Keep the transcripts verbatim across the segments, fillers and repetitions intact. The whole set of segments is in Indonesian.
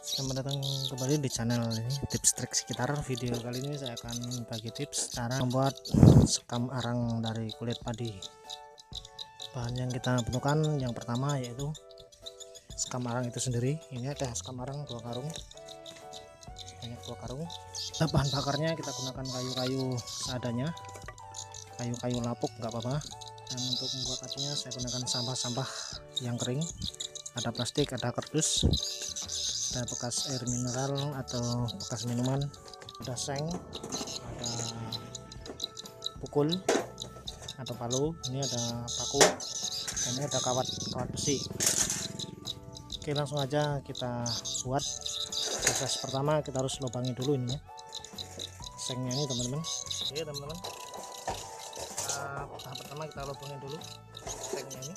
Selamat datang kembali di channel ini tips trik sekitar. Video kali ini saya akan bagi tips cara membuat sekam arang dari kulit padi. Bahan yang kita butuhkan yang pertama yaitu sekam arang itu sendiri. Ini ada sekam arang dua karung, sebanyak dua karung. Nah, bahan bakarnya kita gunakan kayu-kayu seadanya, kayu-kayu lapuk nggak apa-apa. Dan untuk membuat apinya saya gunakan sampah-sampah yang kering, ada plastik, ada kardus, ada bekas air mineral atau bekas minuman, ada seng, ada pukul atau palu, ini ada paku, dan ini ada kawat kawat besi. Oke, langsung aja kita buat. Proses pertama kita harus lubangi dulu ini ya, sengnya ini teman-teman. Oke teman-teman, nah, tahap pertama kita lubangin dulu sengnya ini.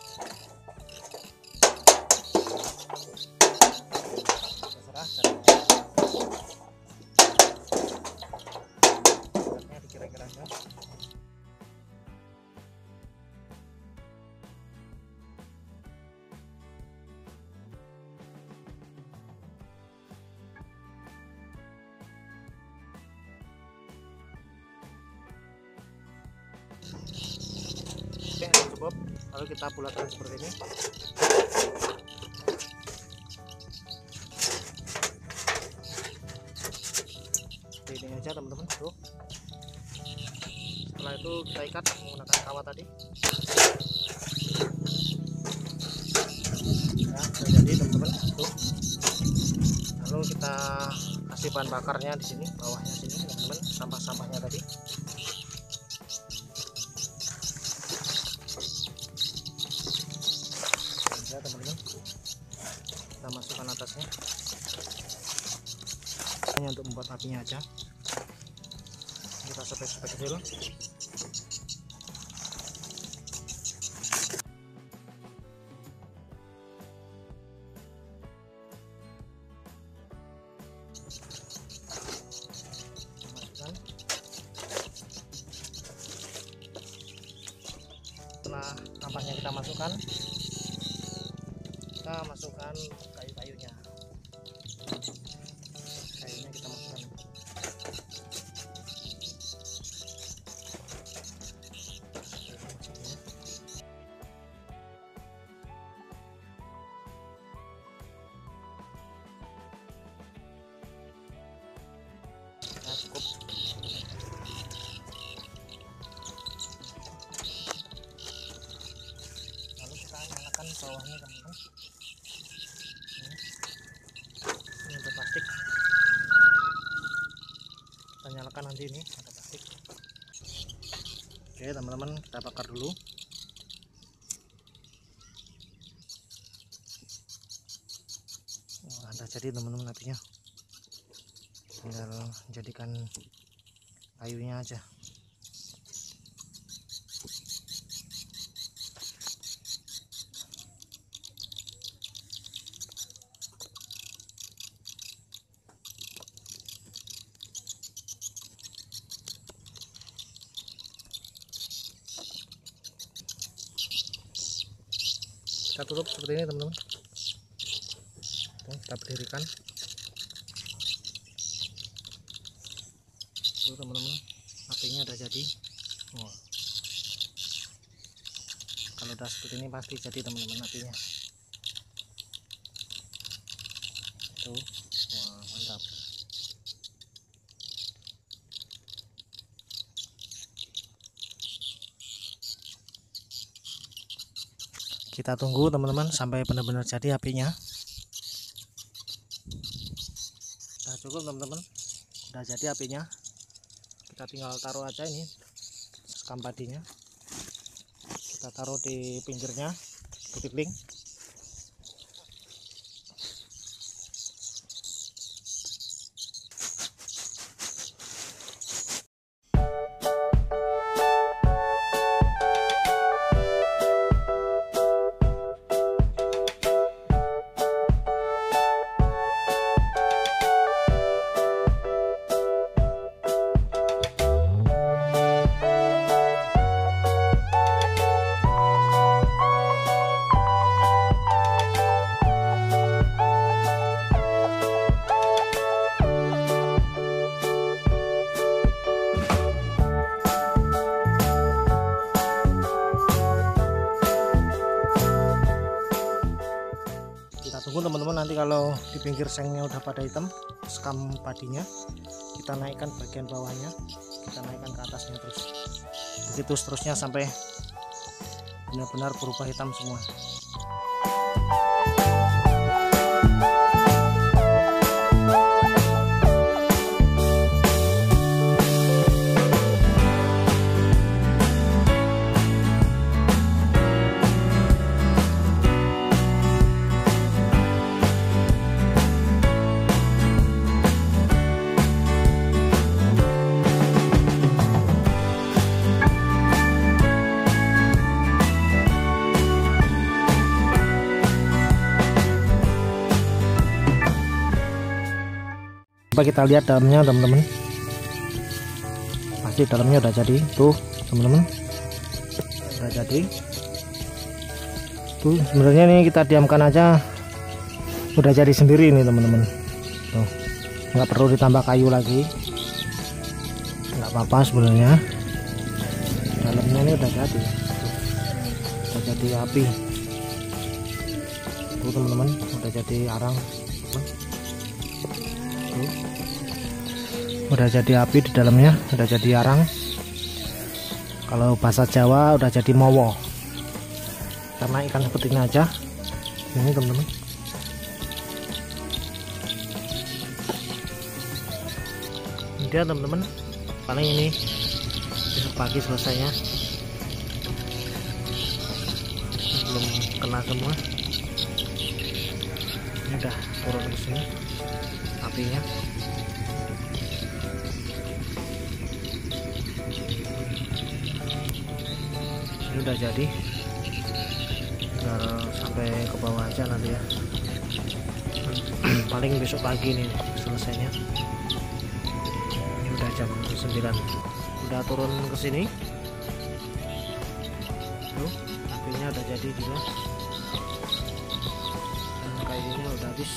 Kira-kira oke, cukup. Lalu kita bulatkan seperti ini. Seperti ini aja teman-teman. Tuh. Setelah itu kita ikat menggunakan kawat tadi. Ya, sudah jadi teman-teman. Tuh. Lalu kita kasih bahan bakarnya di sini, bawahnya sini teman-teman, sampah-sampahnya tadi. Ya teman-teman, kita masukkan atasnya. Hanya untuk membuat apinya aja, kita sobek-sobek kecil. Masukkan. Setelah sampahnya kita masukkan, kita masukkan kayu-kayunya. Kayunya kita masukkan. Nah, cukup. Lalu kita nyalakan bawahnya teman-teman. Ini untuk plastik, kita nyalakan nanti. Ini ada plastik. Oke teman-teman, kita bakar dulu. Wah, ada jadi teman-teman apinya, tinggal jadikan kayunya aja. Kita tutup seperti ini teman-teman. Kita berdirikan. Tuh teman-teman, apinya udah jadi. Wah. Kalau udah seperti ini pasti jadi teman-teman apinya. Tuh, wah mantap. Kita tunggu teman-teman sampai benar-benar jadi apinya. Sudah cukup teman-teman, sudah jadi apinya. Kita tinggal taruh aja ini sekam padinya. Kita taruh di pinggirnya, di piling. teman-teman, nanti kalau di pinggir sengnya udah pada hitam skam padinya, kita naikkan bagian bawahnya, kita naikkan ke atasnya terus, begitu seterusnya sampai benar-benar berubah hitam semua. Coba kita lihat dalamnya teman-teman, pasti dalamnya udah jadi tuh teman-teman, udah jadi tuh. Sebenarnya ini kita diamkan aja udah jadi sendiri ini teman-teman, tuh nggak perlu ditambah kayu lagi, nggak apa-apa sebenarnya. Dalamnya ini udah jadi, udah jadi api tuh teman-teman, udah jadi arang tuh. Udah jadi api di dalamnya, udah jadi arang. Kalau bahasa Jawa udah jadi mowo. Kita naikkan seperti ini aja. Ini teman-teman. Ini dia teman-teman. Paling ini besok pagi selesainya. Belum kena semua. Ini udah turun ke sini apinya. Ini udah jadi, tinggal sampai ke bawah aja nanti ya. Paling besok pagi nih selesainya. Ini udah jam sembilan, udah turun ke sini. Tuh, apinya udah jadi juga. Dan kayunya udah habis.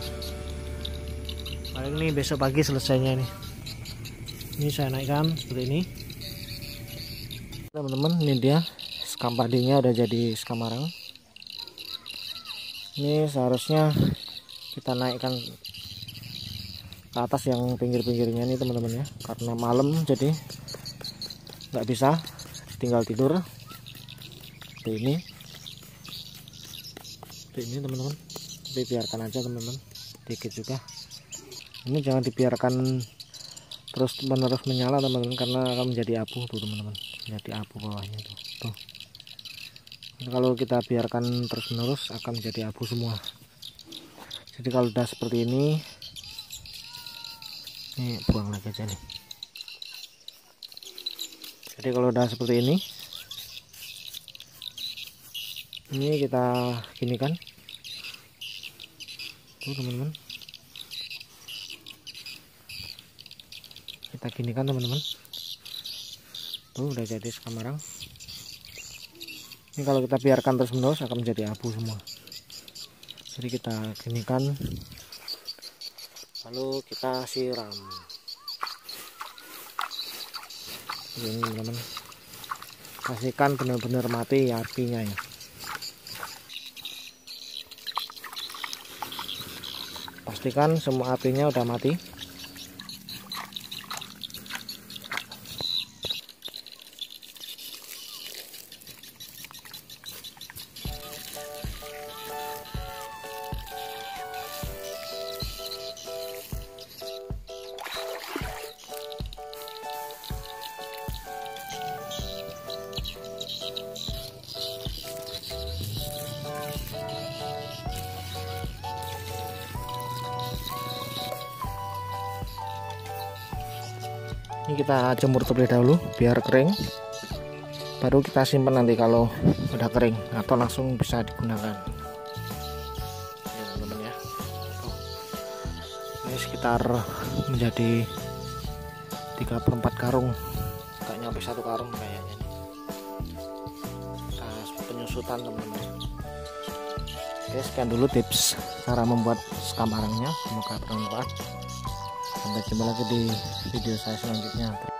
Paling nih besok pagi selesainya nih. Ini saya naikkan seperti ini. Teman-teman, ini dia skam padinya udah jadi skam arang. Ini seharusnya kita naikkan ke atas yang pinggir-pinggirnya nih teman-teman ya, karena malam jadi nggak bisa, tinggal tidur seperti ini, seperti ini teman-teman. Tapi biarkan aja teman-teman, dikit juga. Ini jangan dibiarkan terus menerus menyala teman-teman, karena akan menjadi abu tuh teman-teman, menjadi abu bawahnya tuh. Tuh. Kalau kita biarkan terus menerus akan menjadi abu semua. Jadi kalau udah seperti ini, ini buang lagi aja nih. Jadi kalau udah seperti ini, ini kita ginikan tuh teman-teman, kita ginikan teman-teman. Tuh udah jadi skam arang. Ini kalau kita biarkan terus menerus akan menjadi abu semua. Jadi kita ginikan, lalu kita siram. Ini teman-teman, pastikan benar-benar mati apinya ya. Pastikan semua apinya udah mati. Ini kita jemur terlebih dahulu biar kering, baru kita simpan nanti kalau udah kering, atau langsung bisa digunakan ya teman-teman ya. Ini sekitar menjadi tiga per empat karung, nggak nyampe satu karung kayaknya. Kita penyusutan teman-teman. Oke, sekian dulu tips cara membuat skam arangnya, semoga bermanfaat. Sampai jumpa lagi di video saya selanjutnya.